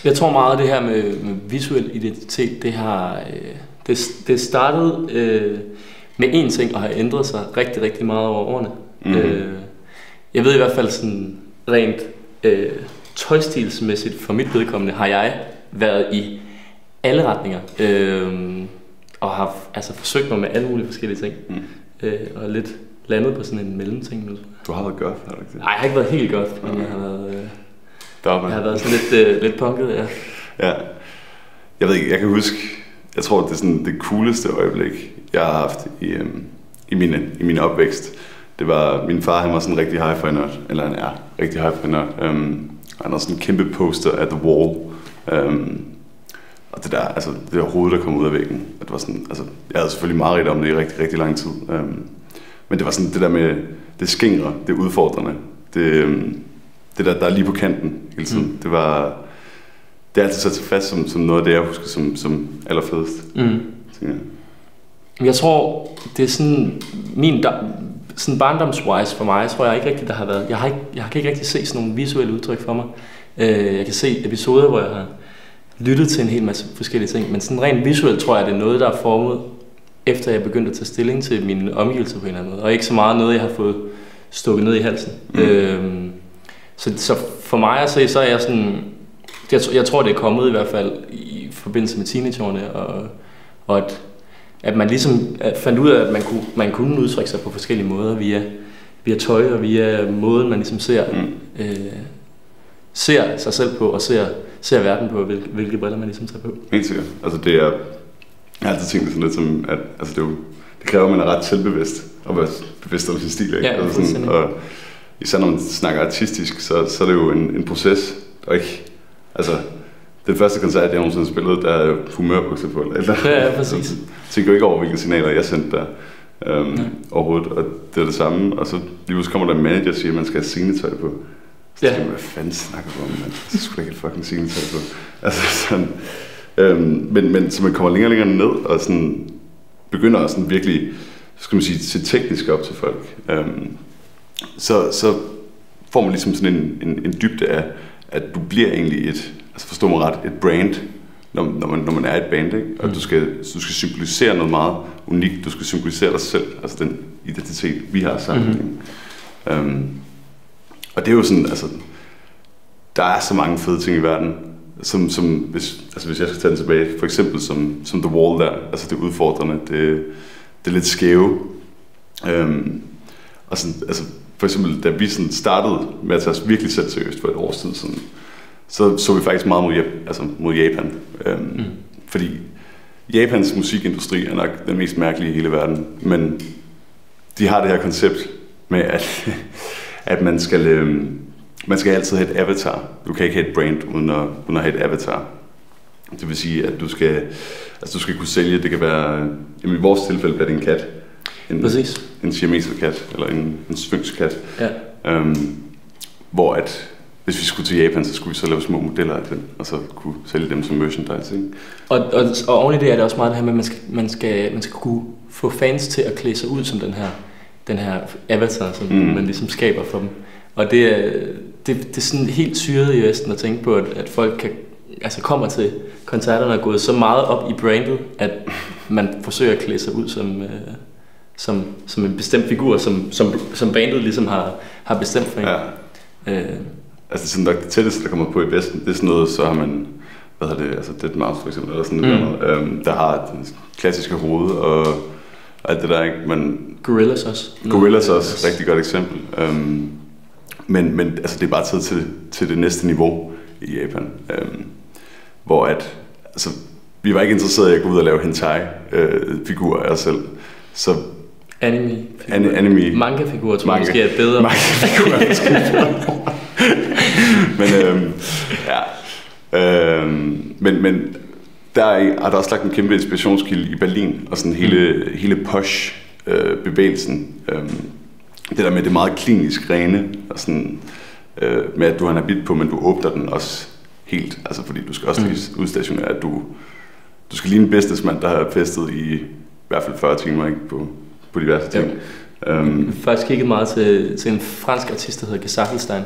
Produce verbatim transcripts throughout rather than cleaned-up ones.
Jeg tror meget af det her med, med visuel identitet, det har øh, det, det startede øh, med én ting og har ændret sig rigtig, rigtig meget over årene. Mm. Øh, jeg ved i hvert fald sådan rent øh, tøjstilsmæssigt for mit vedkommende har jeg været i alle retninger øh, og har altså forsøgt mig med alle mulige forskellige ting mm. øh, og lidt landet på sådan en mellemting nu. Du har været godt, har du ikke det? Nej, jeg har ikke været helt godt, men jeg har været, øh, jeg har været sådan lidt, øh, lidt punket, ja. Ja. Jeg ved ikke, jeg kan huske, jeg tror, det er sådan det cooleste øjeblik, jeg har haft i, øhm, i, mine, i min opvækst. Det var, min far, han var sådan en rigtig hi-fi-nørd, eller han er rigtig hi-fi-nørd. Um, han har sådan en kæmpe poster af The Wall. Um, og det der, altså det der hoved, der kom ud af væggen, det var sådan, altså, jeg havde selvfølgelig meget om det i rigtig, rigtig lang tid. Um, men det var sådan det der med, det skingre, det udfordrende, det, um, det der, der er lige på kanten hele tiden. Mm. Det var, det er altid sat sig fast som, som noget af det, jeg husker som, som allerfedest. Mm. Så, ja. Jeg tror, det er sådan, min sådan barndomswise for mig, tror jeg ikke rigtig, der har været, jeg har ikke, jeg kan ikke rigtig se sådan nogle visuelle udtryk for mig. Jeg kan se episoder, hvor jeg har lyttet til en hel masse forskellige ting, men sådan rent visuelt tror jeg, det er noget, der er formet, efter jeg begyndte at tage stilling til mine omgivelser på en eller anden måde, og ikke så meget noget, jeg har fået stukket ned i halsen. Mm. Øhm, så, så for mig at se, så er jeg sådan, jeg, jeg tror, det er kommet i hvert fald i forbindelse med teenageårene, og, og at at man ligesom fandt ud af, at man kunne, man kunne udtrykke sig på forskellige måder via, via tøj og via måden, man ligesom ser, mm. øh, ser sig selv på og ser, ser verden på, hvilke, hvilke briller man ligesom tager på. Helt sikkert. Altså det er, jeg har altid tænkt sådan lidt som, at altså det, er jo, det kræver, at man er ret selvbevidst og være bevidst om sin stil. Ikke? Ja, altså sådan, og især når man snakker artistisk, så, så er det jo en, en proces, og ikke, altså den første koncert, jeg nogensinde spillede, der er humørbukser på. Eller, ja, ja, præcis. Jeg tænker jo ikke over, hvilke signaler jeg sendte der øhm, overhovedet, og det er det samme. Og så lige pludselig kommer der en manager og siger, at man skal have scenetøj på. Så tænker jeg, hvad fanden snakker du om, man? Så skulle jeg ikke have fucking scenetøj på. Altså sådan, øhm, men, men så man kommer længere og længere ned, og sådan begynder at sådan virkelig, skal man sige, se teknisk op til folk. Øhm, så, så får man ligesom sådan en, en, en dybde af, at du bliver egentlig et, altså forstå mig ret, et brand, når, når, man, når man er et band, ikke? Og mm. du, skal, du skal symbolisere noget meget unikt, du skal symbolisere dig selv, altså den identitet, vi har sammen. Mm-hmm. Um, og det er jo sådan, altså, der er så mange fede ting i verden, som, som hvis, altså hvis jeg skal tage den tilbage, for eksempel som, som The Wall der, altså det udfordrende, det, det er lidt skæve. Um, og sådan, altså, for eksempel, da vi sådan startede med at tage os virkelig selv seriøst for et års tid siden, så så vi faktisk meget mod, altså mod Japan. Øhm, mm. Fordi Japans musikindustri er nok den mest mærkelige i hele verden, men de har det her koncept med, at, at man, skal, øhm, man skal altid have et avatar. Du kan ikke have et brand uden at, uden at have et avatar. Det vil sige, at du skal, altså du skal kunne sælge, det kan være, jamen i vores tilfælde bliver det en kat. En, Præcis. En siameserkat, eller en, en sphinxkat. Ja. Øhm, hvor at hvis vi skulle til Japan, så skulle vi så lave små modeller af den, og så kunne sælge dem som merchandise, ikke? Og, og, og oven i det er det også meget det her med, at man skal, man skal, man skal kunne få fans til at klæde sig ud som den her, den her avatar, som mm. man ligesom skaber for dem. Og det er, det, det er sådan helt syret i Vesten at tænke på, at, at folk kan, altså kommer til koncerterne og er gået så meget op i brandet, at man forsøger at klæde sig ud som, øh, som, som en bestemt figur, som, som, som bandet ligesom har, har bestemt for en. Ja. Øh, Altså sådan nok det tætteste, der kommer på i Vesten, det er sådan noget, så har man, hvad hedder det, altså dead mouse for eksempel, eller sådan mm. noget, øhm, der har den klassiske hoved og alt det der, ikke? Man, Gorillas også. Gorillas også, rigtig godt eksempel. Øhm, men, men altså det er bare tid til, til det næste niveau i Japan, øhm, hvor at, altså vi var ikke interesserede i at gå ud og lave hentai-figurer øh, af os selv, så Anime. An, anime. Manga-figurer tror jeg måske er bedre. Manga-figurer måske er bedre. men øhm, ja, øhm, men, men der er, er der også lagt en kæmpe inspirationskilde i Berlin, og sådan hele, mm. hele posh-bevægelsen. Øh, øhm, det der med det meget klinisk rene, og sådan, øh, med at du har en habit på, men du åbner den også helt, altså fordi du skal også lige mm. udstationere, at du, du skal ligne en businessmand, der har festet i, i hvert fald fyrre timer, ikke, på, på diverse ting. Ja. Um, jeg har faktisk kigget meget til, til en fransk artist, der hedder Gesaffelstein,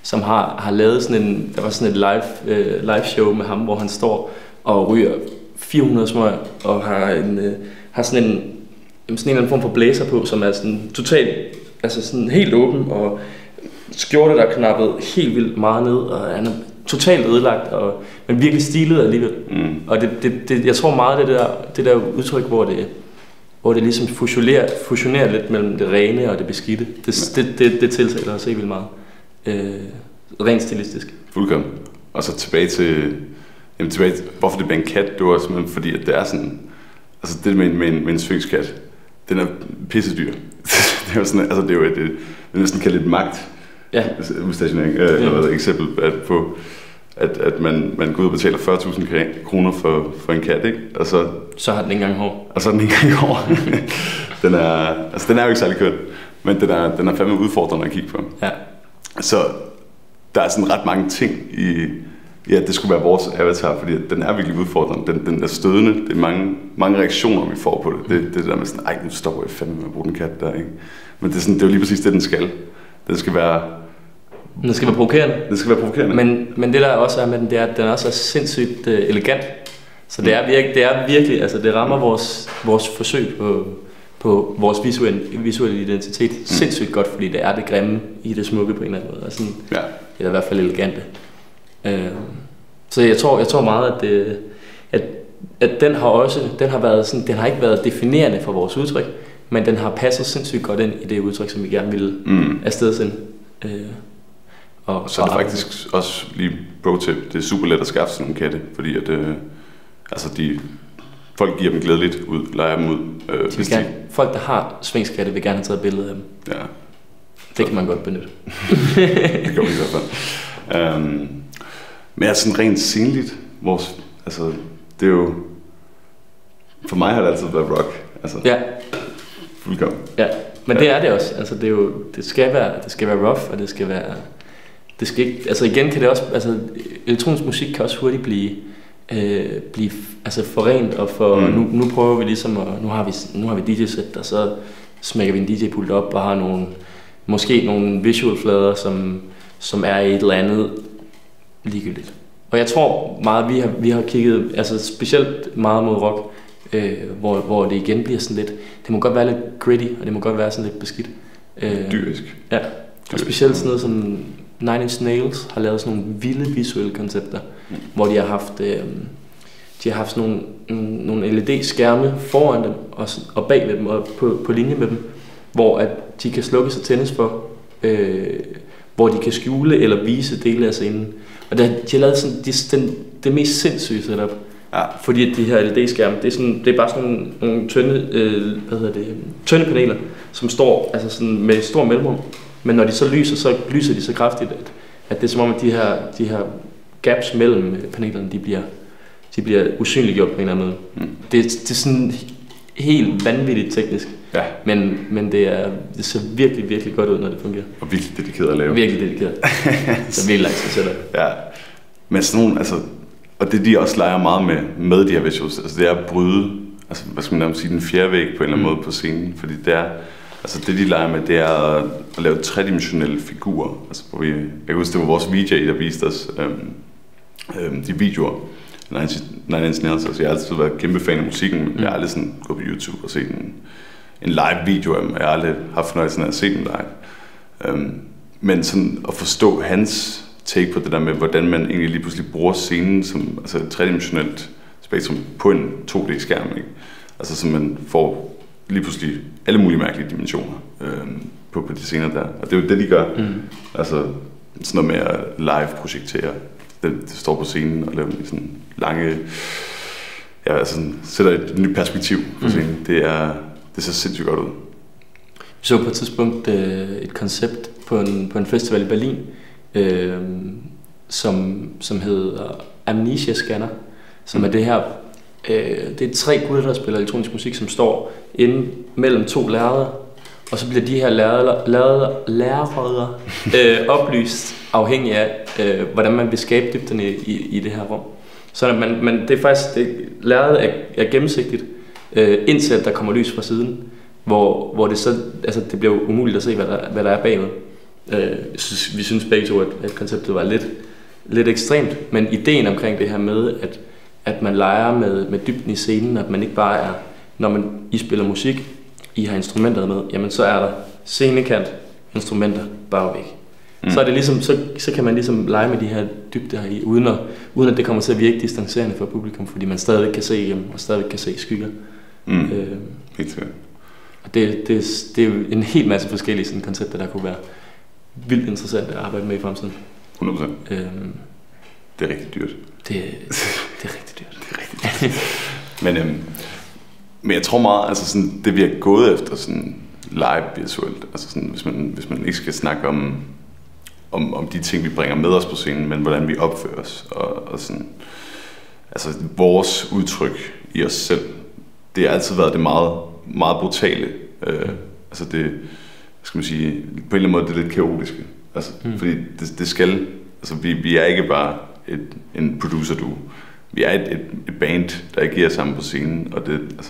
som har, har lavet sådan en, der var sådan et live, øh, live show med ham, hvor han står og ryger fire hundrede smøger og har, en, øh, har sådan, en, sådan en eller anden form for blæser på, som er sådan totalt, altså sådan helt åben, og skjorte, der er knappet helt vildt meget ned, og han er totalt ødelagt, og, men virkelig stilet alligevel. Mm. Og det, det, det, jeg tror meget, det der, det der udtryk, hvor det, hvor det ligesom fusionerer, fusionerer lidt mellem det rene og det beskidte, det, det, det, det tiltaler os helt vildt meget. Øh, rent stilistisk. Fuldkommen. Og så tilbage til, jamen tilbage til, hvorfor det blev en kat, det var simpelthen fordi, at det er sådan, altså det med en, med en, med en sphinxkat, den er pissedyr. Det er jo sådan, altså det er jo et, det er næsten kaldt et magt, ja. Udstationering, øh, eller et eksempel at på, at, at man, man går ud og betaler fyrre tusind kroner for, for en kat, ikke? Og så, så har den ikke engang hår. Og så har den ikke engang hår. den, er, altså, den er jo ikke særlig køn, men den er, den er fandme udfordrende at kigge på. Ja. Så der er sådan ret mange ting i, ja, det skulle være vores avatar, fordi den er virkelig udfordrende. Den, den er stødende. Det er mange, mange reaktioner, vi får på det. Det, det der med sådan, ej, nu stopper jeg fandme med at bruge den kat der, ikke? Men det er, sådan, det er jo lige præcis det, den skal. Den skal være... Den skal være provokerende. Den skal være provokerende. Men, men det der også er med den, det er, at den også er sindssygt uh, elegant. Så det er, virke, det er virkelig, altså det rammer vores, vores forsøg på, på vores visuelle, visuelle identitet mm. sindssygt godt, fordi det er det grimme i det smukke på en eller anden måde. Og sådan, ja. Det er i hvert fald elegante. Uh, så jeg tror, jeg tror meget, at, det, at, at den har også, den har været sådan, den har ikke været definerende for vores udtryk, men den har passet sindssygt godt ind i det udtryk, som vi gerne ville mm. afstedsende. Uh, Og så er det faktisk også lige pro-tip, det er super let at skaffe sådan nogle katte, fordi at, øh, altså de, folk giver dem glædeligt ud, leger dem ud. Øh, de gerne, de... Folk, der har svingskatte, vil gerne have taget billeder af dem. Ja. Det kan man godt benytte. Det gør vi i hvert fald. Um, men er sådan rent sceneligt, vores, altså det er jo, for mig har det altid været rock. Altså, ja. Fuldkommen. Ja, men ja. Det er det også. Altså det er jo, det skal være, det skal være rough, og det skal være... Det skal ikke, altså igen kan det også, altså elektronisk musik kan også hurtigt blive, øh, blive altså forrent og for, mm. nu, nu prøver vi ligesom, at, nu har vi, nu har vi D J-sæt, og så smækker vi en D J-pult op og har nogle, måske nogle visual flader, som, som er et eller andet ligegyldigt. Og jeg tror meget, vi har, vi har kigget, altså specielt meget mod rock, øh, hvor, hvor det igen bliver sådan lidt, det må godt være lidt gritty, og det må godt være sådan lidt beskidt. Øh, Dyrisk. Ja, og specielt sådan noget som Nine Inch Nails har lavet sådan nogle vilde visuelle koncepter, mm. hvor de har haft, øh, de har haft sådan nogle, nogle L E D-skærme foran dem og, og bag ved dem og på, på linje med dem, hvor at de kan slukkes og tændes for, øh, hvor de kan skjule eller vise dele af scenen. Og der, de har lavet sådan, de, den, det mest sindssyge setup, ja. Fordi at de her L E D-skærme, det er, sådan, det er bare sådan nogle, nogle tynde, øh, hvad hedder det, tynde paneler, som står altså sådan med stor mellemrum. Men når de så lyser, så lyser de så kraftigt, at, at det er som om, at de her, de her gaps mellem panelerne, de bliver, de bliver usynliggjort på en eller anden måde. Mm. Det, det er sådan helt vanvittigt teknisk, ja. men, men det, er, det ser virkelig, virkelig godt ud, når det fungerer. Og virkelig dedikeret at lave. Virkelig dedikeret. Så virkelig langt til at Ja, men sådan nogle, altså, og det de også leger meget med, med de her visuals, altså det er at bryde, altså hvad skal man nærmest sige, den fjerde væg på en eller anden mm. måde på scenen, fordi det er, altså det de leger med, det er at, at lave tredimensionelle figurer. Altså hvor vi, jeg kan huske, det var vores V J, der viste os øhm, øhm, de videoer. Nine Inch Nails, altså jeg har altid været kæmpe fan af musikken, men mm. jeg har aldrig sådan gået på YouTube og set en, en live video af dem. Jeg har aldrig haft fornøjelsen af at se dem live. Øhm, men sådan at forstå hans take på det der med, hvordan man egentlig lige pludselig bruger scenen som altså et tredimensionelt spektrum på en to D-skærm, ikke? Altså så man får lige pludselig alle mulige mærkelige dimensioner øh, på, på de scener der. Og det er jo det, de gør. Mm. Altså sådan noget med at live-projektere. Det, det står på scenen og laver sådan lange... Ja, altså sådan, sætter et nyt perspektiv på scenen. Mm. Det, er, det ser sindssygt godt ud. Vi så på et tidspunkt øh, et koncept på en, på en festival i Berlin, øh, som, som hedder Amnesia Scanner, som mm. er det her... Det er tre gutter, der spiller elektronisk musik, som står inde mellem to lærreder, og så bliver de her lærreder øh, oplyst afhængig af, øh, hvordan man vil skabe dybderne i, i det her rum. Så man, man, det er faktisk, det, lærredet er, er gennemsigtigt, øh, indtil at der kommer lys fra siden, hvor, hvor det så, altså det bliver umuligt at se, hvad der, hvad der er bagved. Øh, vi synes begge to, at, at konceptet var lidt, lidt ekstremt, men ideen omkring det her med, at, at man leger med, med dybden i scenen, at man ikke bare er, når man I spiller musik, I har instrumenter med, jamen så er der scenekant, instrumenter, bare væk. Mm. Så er det ligesom, så, så kan man ligesom lege med de her dybder her i, uden at, uden at det kommer til at virke distancerende for publikum, fordi man stadigvæk kan se hjem, og stadigvæk kan se skygger. Mm. Øh, Helt sikkert. Og det, det, det er jo en helt masse forskellige sådan, koncepter, der kunne være vildt interessant at arbejde med i fremtiden. hundrede procent. Øhm, det er rigtig dyrt. Det, det er rigtig dyrt. Det er rigtig dyrt. men, øhm, men jeg tror meget, altså sådan, det vi har gået efter sådan live visuelt, altså sådan, hvis, man, hvis man ikke skal snakke om, om, om de ting, vi bringer med os på scenen, men hvordan vi opfører os, og, og sådan, altså vores udtryk i os selv, det har altid været det meget, meget brutale. Øh, altså det, skal man sige, på en eller anden måde det er lidt kaotiske. Altså, mm. fordi det, det skal, altså vi, vi er ikke bare et, en producer duo. Vi er et, et, et band, der agerer sammen på scenen, og det, altså,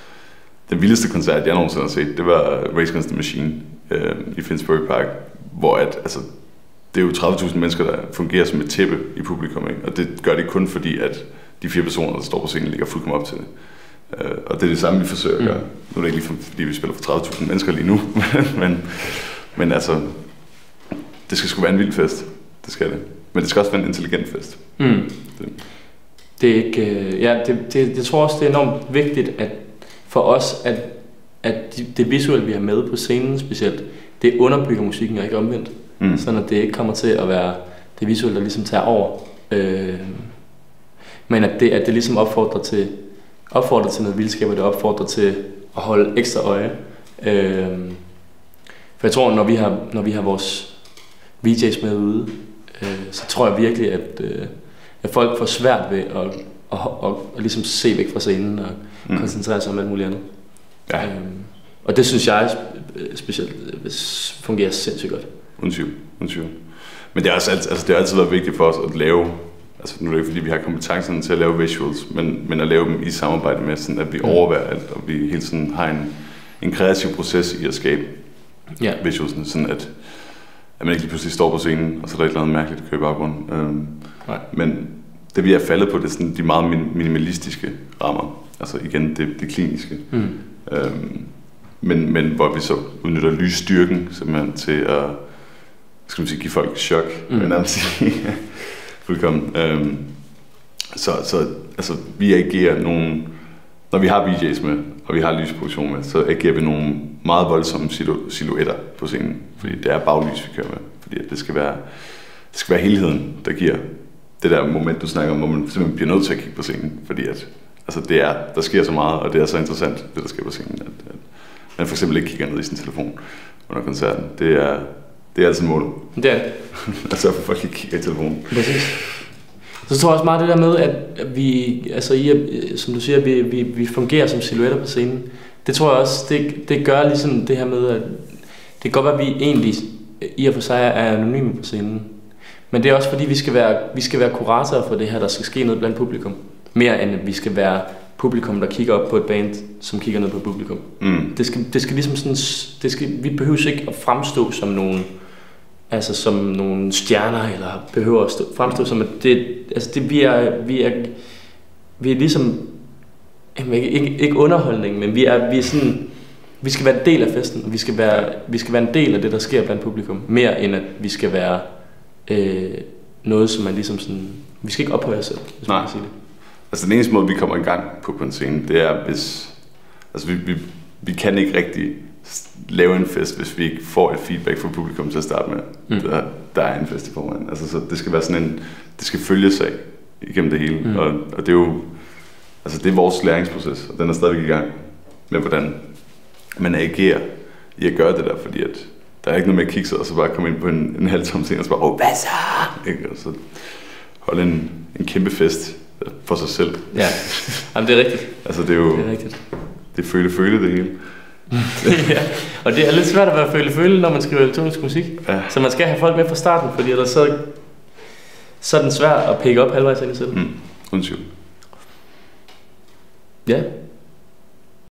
den vildeste koncert, jeg nogensinde har set, det var Race Against the Machine øh, i Finsbury Park, hvor at, altså, det er jo tredive tusind mennesker, der fungerer som et tæppe i publikum, ikke? Og det gør det kun fordi, at de fire personer, der står på scenen, ligger fuldkommen op til det. Uh, og det er det samme, vi forsøger at gøre. Mm. Nu er det ikke lige fordi, vi spiller for tredive tusind mennesker lige nu, men, men altså, det skal sgu være en vild fest. Det skal det. Men det skal også være en intelligent fest. Mm. Det. det er ikke, ja, det, det, jeg tror også, det er enormt vigtigt at, for os, at, at det, det visuelle, vi har med på scenen specielt, det underbygger musikken og ikke omvendt. Mm. Sådan at det ikke kommer til at være det visuelle, der ligesom tager over. Øh, men at det, at det ligesom opfordrer til opfordrer til noget vildskab, og det opfordrer til at holde ekstra øje. Øhm, for jeg tror, når vi har, når vi har vores V J's med ude, øh, så tror jeg virkelig, at, øh, at folk får svært ved at, at, at, at, at ligesom se væk fra scenen og mm. koncentrere sig om alt muligt andet. Ja. Øhm, og det synes jeg specielt fungerer sindssygt godt. Uden tvivl, uden tvivl. Men det har altså, altså, det har altid været vigtigt for os at lave. Altså nu er det ikke fordi, vi har kompetencerne til at lave visuals, men, men at lave dem i samarbejde med, sådan at vi overværer alt, og vi hele tiden har en, en kreativ proces i at skabe ja. visualsen, sådan at, at man ikke lige pludselig står på scenen, og så er der et eller andet mærkeligt, der kører i baggrunden. Øhm, men det vi er faldet på, det er sådan de meget minimalistiske rammer, altså igen det, det kliniske. Mm. Øhm, men, men hvor vi så udnytter lysstyrken simpelthen til at skal man sige, give folk chok, mm. men nærmest sige. Fuldkommen. Øhm, så, så altså, vi agerer nogle, når vi har V J's med, og vi har lysproduktion med, så agerer vi nogle meget voldsomme silu- silhuetter på scenen, fordi det er baglys, vi kører med, fordi det skal være, det skal være helheden, der giver det der moment, du snakker om, hvor man simpelthen bliver nødt til at kigge på scenen, fordi at, altså, det er, der sker så meget, og det er så interessant, det der sker på scenen, at, at man for eksempel ikke kigger ned i sin telefon under koncerten. Det er Det er altså målet. Det er det. Altså for folk ikke kigger i telefonen. Præcis. Så tror jeg også meget det der med, at vi, altså I, som du siger, vi, vi, vi fungerer som silhuetter på scenen. Det tror jeg også, det, det gør ligesom det her med, at det kan godt være, at vi egentlig i og for sig er anonyme på scenen. Men det er også fordi, vi skal være, vi skal være kuratorer for det her, der skal ske noget blandt publikum. Mere end at vi skal være publikum, der kigger op på et band, som kigger ned på publikum. Mm. Det, skal, det skal ligesom sådan, det skal, vi behøver ikke at fremstå som nogle, altså som nogle stjerner, eller behøver at stå, fremstå som, at det, altså det, vi er, vi er, vi er ligesom, ikke, ikke, ikke underholdning, men vi er, vi er sådan, vi skal være en del af festen, og vi skal være, vi skal være en del af det, der sker blandt publikum, mere end at vi skal være øh, noget, som er ligesom sådan, vi skal ikke ophøje os selv, hvis man kan sige det. Altså den eneste måde, vi kommer i gang på på en scene, det er hvis, altså vi, vi, vi kan ikke rigtig lave en fest, hvis vi ikke får et feedback fra publikum til at starte med. Mm. Der, der er en fest i forvejen. Altså så det skal være sådan en, det skal følge sig igennem det hele, mm. og, og det er jo, altså det er vores læringsproces, og den er stadigvæk i gang med, hvordan man agerer i at gøre det der, fordi at der er ikke noget med at kigge sig, og så bare komme ind på en, en halv tom scene, og så bare, åh, hvad så? Ikke? Og så holde en, en kæmpe fest for sig selv. Ja, jamen det er rigtigt. Altså det er jo, det er rigtigt. Det er føle-føle det hele. Ja, og det er lidt svært at være føle-føle, når man skriver elektronisk musik. Ja. Så man skal have folk med fra starten, fordi ellers så, så er den svær at pick op halvvejs ind i selv. Mm, undskyld. Ja.